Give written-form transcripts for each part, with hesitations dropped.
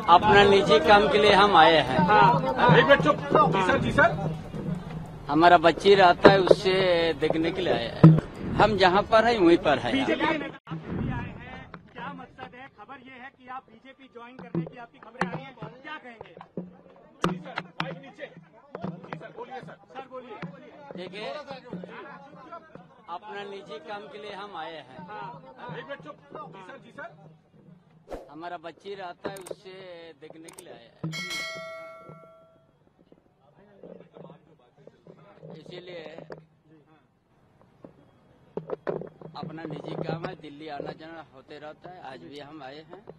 अपना निजी काम के लिए हम आए हैं। एक मिनट चुप। जी सर, जी सर। हमारा बच्ची रहता है, उससे देखने के लिए आए हैं। हम जहाँ पर है वहीं पर है। बीजेपी के नेता आए हैं, क्या मकसद है? खबर ये है कि आप बीजेपी ज्वाइन करने की आपकी खबरें आ रही हैं, क्या कहेंगे? जी सर, माइक नीचे। जी सर, बोलिए सर। सर बोलिए। देखिए, अपना निजी काम के लिए हम आए हैं। एक मिनट चुप। जी सर, जी सर। हमारा बच्ची रहता है, उससे देखने के लिए आए हैं। इसीलिए अपना निजी काम है, दिल्ली आना जाना होते रहता है। आज भी हम आए हैं।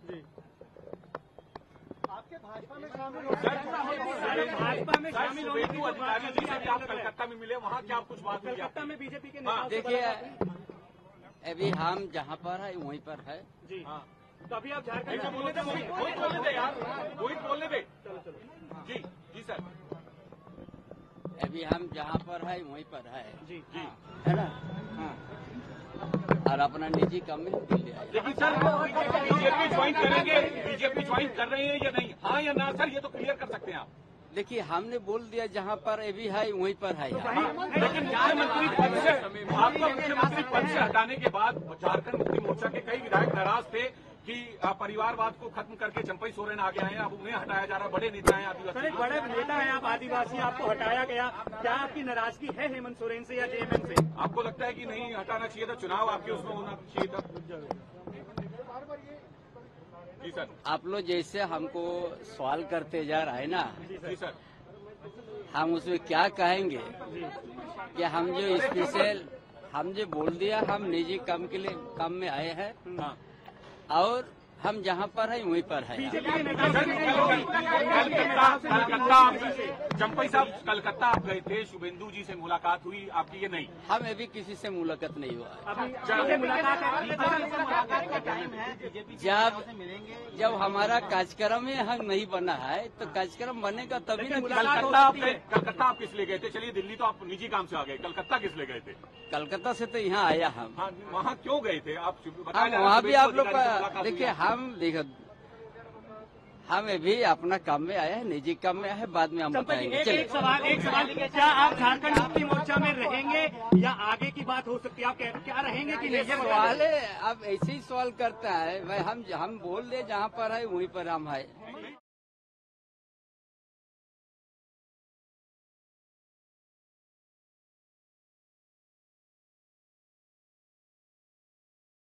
आपके भाजपा में शामिल भाजपा में शामिल होने की अधिकारी जी से आप कलकत्ता में मिले, वहाँ क्या कुछ बात हुई? कलकत्ता में बीजेपी के नेता देखिए, अभी हम जहाँ पर है वहीं पर है। जी हाँ, तो अभी आप झारखंड में बोलने दे यार, वही बोलने दे। जी जी सर। अभी हम जहाँ पर है वहीं पर है। जी जी है ना? हाँ। और अपना निजी काम में दिल्ली आए। लेकिन सर, बीजेपी ज्वाइन करेंगे, बीजेपी ज्वाइन कर रहे हैं या नहीं? हाँ या ना सर, ये तो क्लियर कर सकते हैं आप। देखिए, हमने बोल दिया जहाँ पर अभी है वहीं पर है। लेकिन मुख्यमंत्री पद से आपको मुख्यमंत्री पद से हटाने के बाद झारखंड मुक्ति मोर्चा के कई विधायक नाराज थे कि परिवारवाद को खत्म करके चंपई सोरेन आगे आए हैं, अब उन्हें हटाया जा रहा है। बड़े नेता हैं आदिवासी। एक बड़े नेता हैं आप आदिवासी, आपको हटाया गया, क्या आपकी नाराजगी है हेमंत सोरेन से या जेएमएम से? आपको लगता है कि नहीं हटाना चाहिए था, चुनाव आपके उसमें होना चाहिए था? जी सर। आप लोग जैसे हमको सवाल करते जा रहा है ना, जी सर। हम उसमें क्या कहेंगे कि हम जो स्पेशल हम जो बोल दिया, हम निजी काम के लिए काम में आए हैं। और हम जहाँ पर है वहीं पर है। कलकत्ता चंपई साहब, कलकत्ता आप गए थे, शुभेंदु जी से मुलाकात हुई आपकी? ये नहीं, हम अभी किसी से मुलाकात नहीं हुआ। जब हमारा कार्यक्रम ही हंग नहीं बना है तो कार्यक्रम बनेगा तभी ना। कलकत्ता आप किस लिए गए थे? चलिए, दिल्ली तो आप निजी काम से आ गए, कलकत्ता किस लिए गए थे? कलकत्ता से तो यहाँ आया हम। हाँ, वहाँ क्यों गए थे आप? वहाँ भी आप लोग देखिए, हम अभी अपना काम में आए हैं, निजी काम में आए हैं, बाद में हम बताएंगे। एक सवाल, क्या आप झारखंड मुक्ति मोर्चा में रहेंगे या आगे की बात हो सकती है? आप क्या रहेंगे कि नहीं? सवाल है, अब ऐसे ही सवाल करता है भाई। हम बोल दे जहाँ पर है वहीं पर हम है।